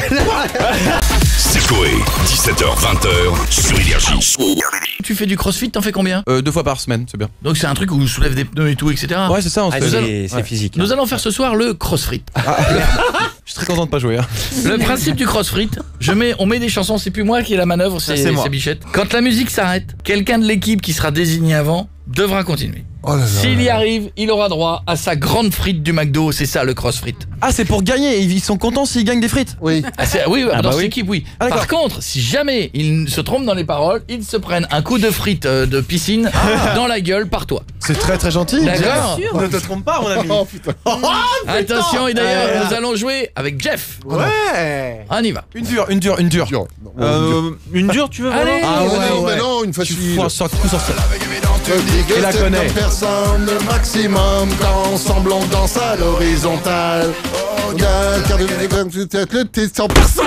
C'est Coé, 17h-20h sur Énergie. Tu fais du crossfit, t'en fais combien? 2 fois par semaine, c'est bien. Donc c'est un truc où on soulève des pneus et tout, etc. Ouais, c'est ça, on se fait. C'est physique. Nous allons faire ce soir le crossfit. Je suis très content de pas jouer. Hein. Le principe du crossfit, on met des chansons, c'est plus moi qui ai la manœuvre, c'est moi. Bichette. Quand la musique s'arrête, quelqu'un de l'équipe qui sera désigné avant devra continuer. Oh là là. S'il y arrive, il aura droit à sa grande frite du McDo, c'est ça le crossfit. Ah, c'est pour gagner, ils sont contents s'ils gagnent des frites. Oui. Oui, dans bah cette oui. équipe, oui. Ah, d'accord. Par contre, si jamais ils se trompent dans les paroles, ils se prennent un coup de frite de piscine dans la gueule par toi. C'est très très gentil. D'accord. Ne te trompe pas, mon ami. Oh putain. Attention, et d'ailleurs, nous allons jouer avec Jeff. Ouais. On y va. Une dure. Dur. Une dure, tu veux Allez. Ah ouais, ouais, non, ouais. mais non, une Tu facile. fous un coup sur ça. Tu la connais. Personne, le maximum, quand ensemble on danse à l'horizontale. Le test en personne.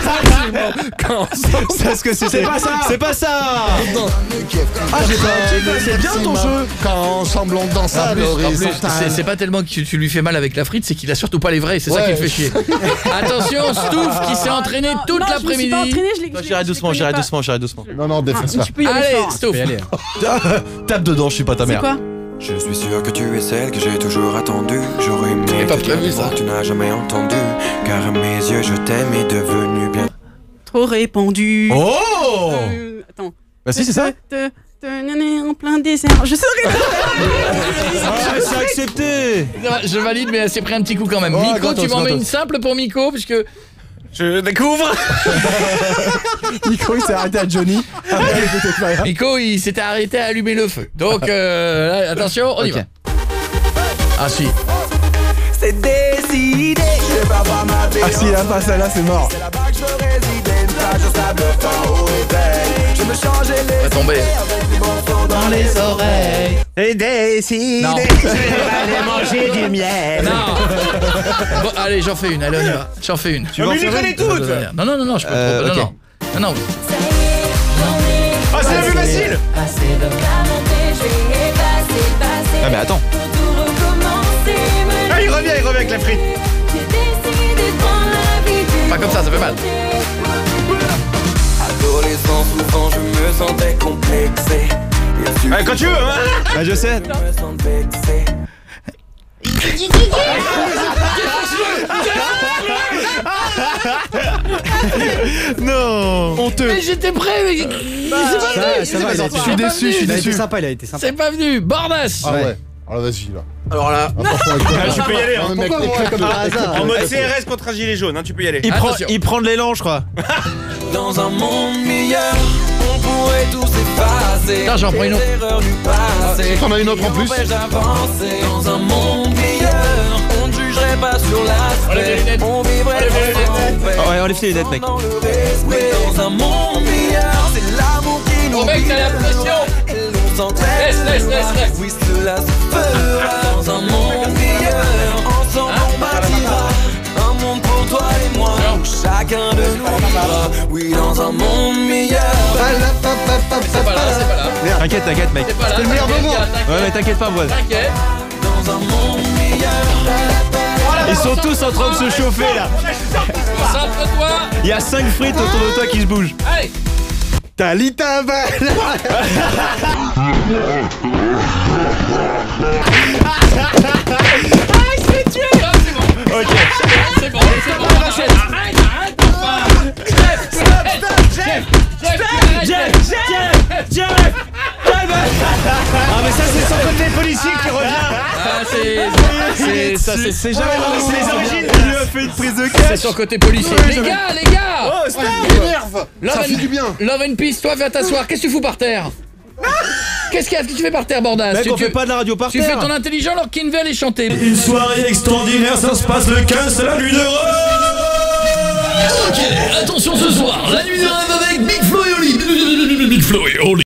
C'est ce que c'est pas ça. C'est pas ça. Ah, j'ai pas. C'est bien ton jeu. Quand ensemble on danse à En plus, l'horizontale. c'est pas tellement que tu lui fais mal avec la frite, c'est qu'il a surtout pas les vrais, c'est ça Ouais. qui le fait chier. Attention, Stouff qui s'est entraîné toute Non, l'après-midi. Je me suis pas entraîné, je l'ai. J'irai doucement. Non, défonce ça. Tu peux y aller Allez, fort. Stouff. Tape dedans, je suis pas ta C'est mère. quoi? Je suis sûr que tu es celle que j'ai toujours attendue. J'aurais aimé C'est pas te dire prévu, des mots ça. que tu n'as jamais entendu. Car à mes yeux, je t'aime est devenu bien. Trop répandu. Oh. Attends. Bah si, c'est ça. En plein désert. Je saurais. C'est accepté. Je valide, mais elle s'est pris un petit coup quand même. Oh, Miko, gratos, tu m'en mets gratos. une simple pour Miko, puisque Je découvre. Nico, il s'est arrêté à Johnny. Miko, il s'était arrêté à allumer le feu. Donc, là, attention, on y va. Ah si. C'est décidé. Je vais pas voir ma vie. Ah si, il a pas celle-là, c'est mort. C'est là-bas que je veux résider. Une plage au sable fin au réveil. Je me changeais les Va tomber. avec des morceaux dans les oreilles. C'est décidé. Non. Je vais aller manger du miel. Non. Bon, allez, j'en fais une. Allez, on y va. J'en fais une. Tu vas en faire une toutes. Non, je peux trop. ok. Non. Ah, c'est la plus facile. Ah mais attends. Ah, il revient avec la frite. Pas comme ça fait mal. Adolescent, souvent je me sentais complexé. Quand tu veux, hein. Bah je sais. Je me sens vexé. Non. Honteux. Mais j'étais prêt, mais Ça va, Je suis déçu, je suis déçu. sympa, il a été sympa. c'est pas venu. Bordas. Ah ouais. Alors vas-y là. Alors là, Tu peux y aller, hein. Un mec écrit comme par hasard. En mode CRS contre un gilet jaune, hein, tu peux y aller. Attention. prend de l'élan, je crois. Dans un monde meilleur, on pourrait tous effacer. Putain, j'en prends une autre. Les erreurs du passé. T'en as une autre en plus. M'empêche d'avancer. Dans un monde meilleur, on ne jugerait pas sur Enlève les lunettes. l'aspect. On vivrait Enlève les lunettes. en paix. Ouais, enlève les lunettes, mec. Dans le respect. Dans un monde meilleur, c'est l'amour qui nous Oh mec, t'as la pression. et l'on s'entraide. Laisse. Oui, cela se fera. Dans un monde meilleur, ensemble on bâtira un monde pour toi et moi. Où chacun de nous vivra. Oui, dans un monde meilleur. C'est pas là. T'inquiète, mec. C'est pas là. C'était le meilleur T'inquiète, moment. t'inquiète. Ouais, mais t'inquiète pas, moi. T'inquiète. Dans un monde meilleur. Ils sont tous en train de se chauffer là. Concentre-toi. Il y a 5 frites autour de toi qui se bougent. Allez. Talita Ok. C'est bon. Arrête, enfin. Jeff. Ah, mais ça, c'est son côté policier qui revient. Ah, c'est jamais C'est les origines. Il lui a fait une prise de C'est cash. son côté policier. Les gars. Oh, stop. M'énerve. Love Ça fait and- du bien. Love and Peace, toi, viens t'asseoir. Qu'est-ce que tu fous par terre? Qu'est-ce que tu fais par terre, Bordas? Mec, on fait pas de la radio par Tu fais terre. ton intelligent alors qu'Invel est chanté. Une soirée extraordinaire, ça se passe le 15, c'est la nuit de rêve. Ok, attention ce soir, la nuit de rêve avec Big Flo et Oli. Big Flo et Oli.